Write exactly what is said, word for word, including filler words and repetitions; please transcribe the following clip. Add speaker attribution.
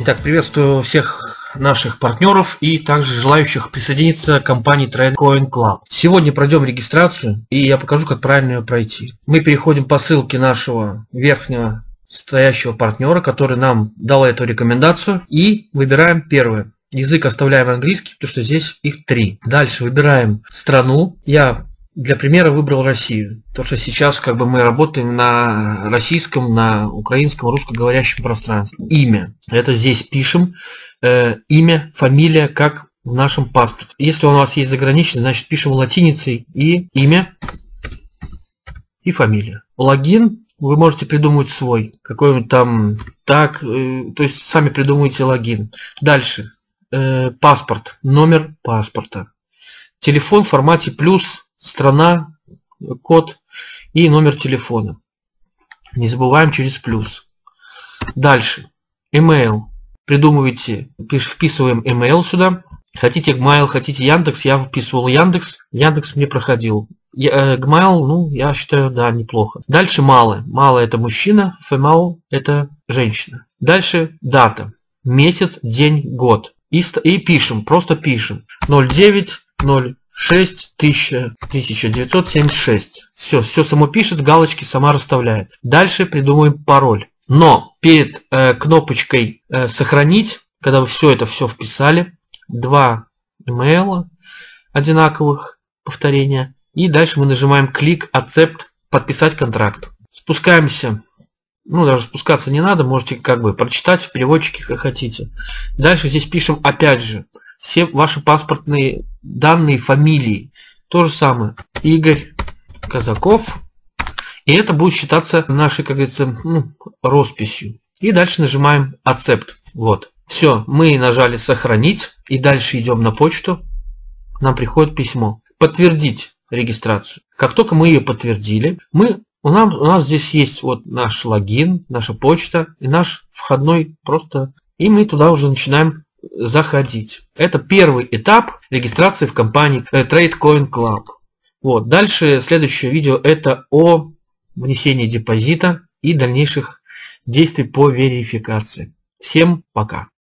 Speaker 1: Итак, приветствую всех наших партнеров и также желающих присоединиться к компании TradeCoin Club. Сегодня пройдем регистрацию и я покажу, как правильно ее пройти. Мы переходим по ссылке нашего верхнего стоящего партнера, который нам дал эту рекомендацию, и выбираем первое. Язык оставляем английский, потому что здесь их три. Дальше выбираем страну. Я для примера выбрал Россию, потому что сейчас как бы мы работаем на российском, на украинском, русскоговорящем пространстве. Имя. Это здесь пишем. Э, имя, фамилия, как в нашем паспорте. Если у нас есть заграничный, значит пишем латиницей и имя и фамилия. Логин. Вы можете придумать свой, какой-нибудь там так, э, то есть сами придумываете логин. Дальше. Э, паспорт. Номер паспорта. Телефон в формате плюс, страна, код и номер телефона. Не забываем через плюс. Дальше. Email. Придумывайте, вписываем email сюда. Хотите Gmail, хотите Яндекс. Я вписывал Яндекс. Яндекс мне проходил. Gmail, ну, я считаю, да, неплохо. Дальше мало. Мало это мужчина, female это женщина. Дальше дата. Месяц, день, год. И, и пишем, просто пишем. ноль девять ноль шесть тысяча девятьсот семьдесят шесть. Все, все само пишет, галочки сама расставляет. Дальше придумываем пароль. Но перед э, кнопочкой э, сохранить, когда вы все это все вписали, два имейла одинаковых повторения. И дальше мы нажимаем клик Accept, подписать контракт. Спускаемся. Ну, даже спускаться не надо, можете как бы прочитать в переводчике, как хотите. Дальше здесь пишем опять же все ваши паспортные данные, фамилии. То же самое. Игорь Казаков. И это будет считаться нашей, как говорится, ну, росписью. И дальше нажимаем Accept. Вот. Все, мы нажали сохранить. И дальше идем на почту. Нам приходит письмо. Подтвердить регистрацию. Как только мы ее подтвердили, мы, у, нас, у нас здесь есть вот наш логин, наша почта и наш входной просто. И мы туда уже начинаем заходить. Это первый этап регистрации в компании TradeCoin Club. Вот. Дальше следующее видео это о внесении депозита и дальнейших действий по верификации. Всем пока.